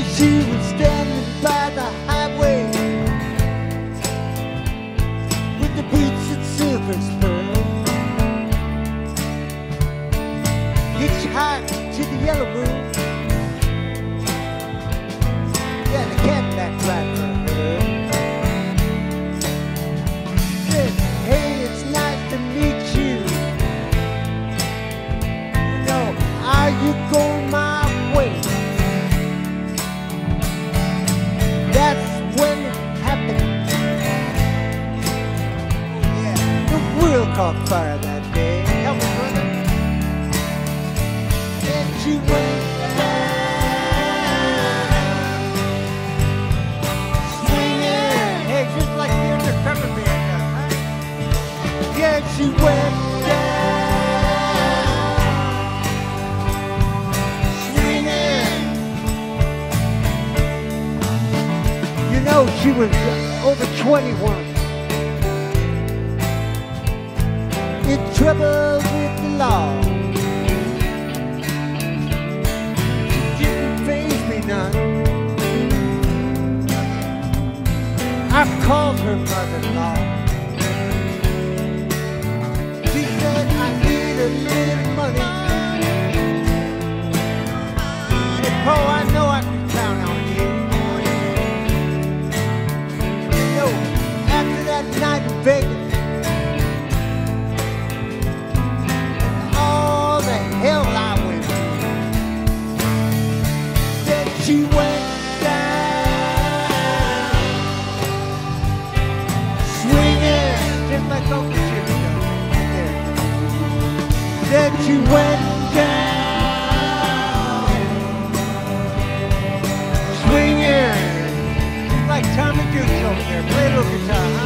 day she was standing by the highway with the beats at Silver Spur. Hitchhiked to the Yellow Room. Yeah, the Cadillac ride for her. Said, hey, it's nice to meet you. You know, are you going my way? That's when it happened. Oh yeah, the world caught fire that day. Help me, brother. Then she went down, swinging. Hey, just like the undercover band does, huh? Yeah, she went down, swinging. You know, she was over 21. In trouble with the law. She didn't faze me none. I called her mother-in-law. She said, I need a little money. Hey, Paul, I know I can count on you. You know, after that night in Vegas, all the hell I went through, then she went down, swinging, just like Uncle Jimmy does. Then she went down, swinging, like Tommy Dukes over there. Play a little guitar, huh?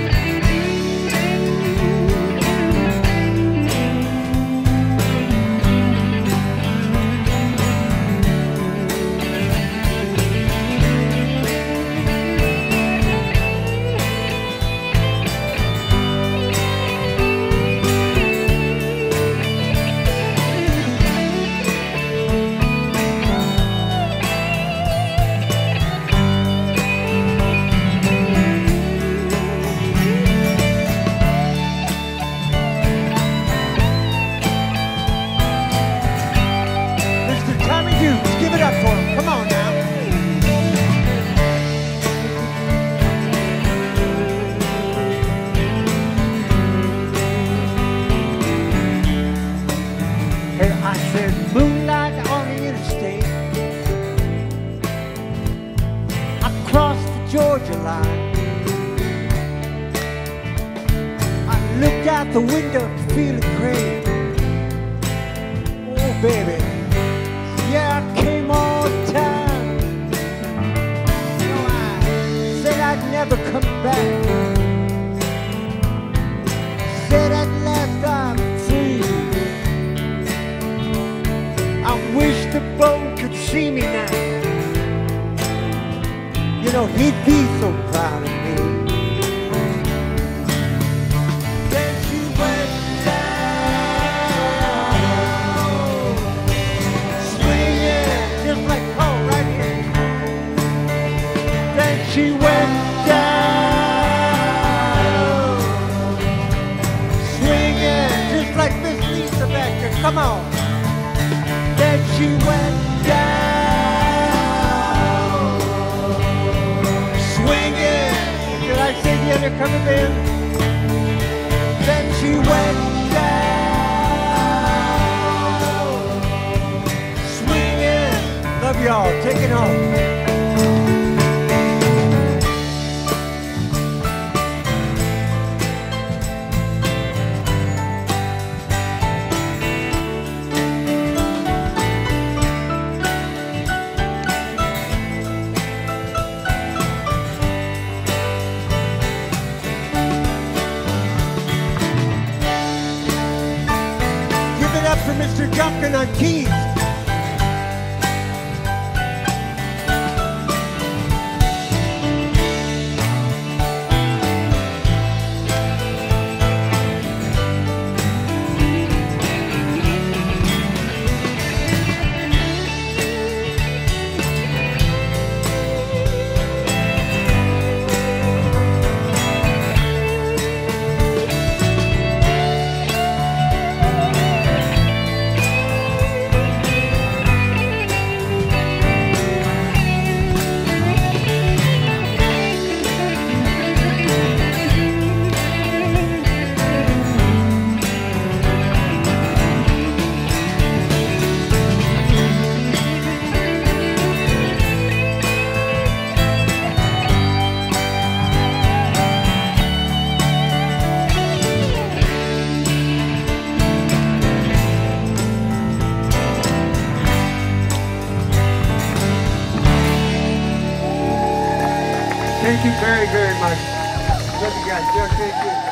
The window feeling great. Oh baby, yeah, I came all the time. You know, I said I'd never come back. Said at last I'm free. I wish the boat could see me now. You know, he'd be so proud of me. She went down, swinging, just like Miss Lisa back there. Come on. Then she went down, swinging. Did I say the undercover band? Then she went down, swinging. Love y'all. Take it home. For Mr. Duncan on keys. Thank you very, very much. Love you guys. Yeah, thank you.